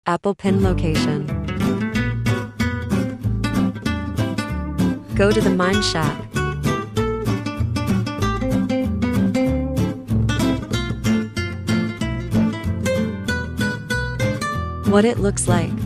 Apple pin location. Go to the mine shack. What it looks like.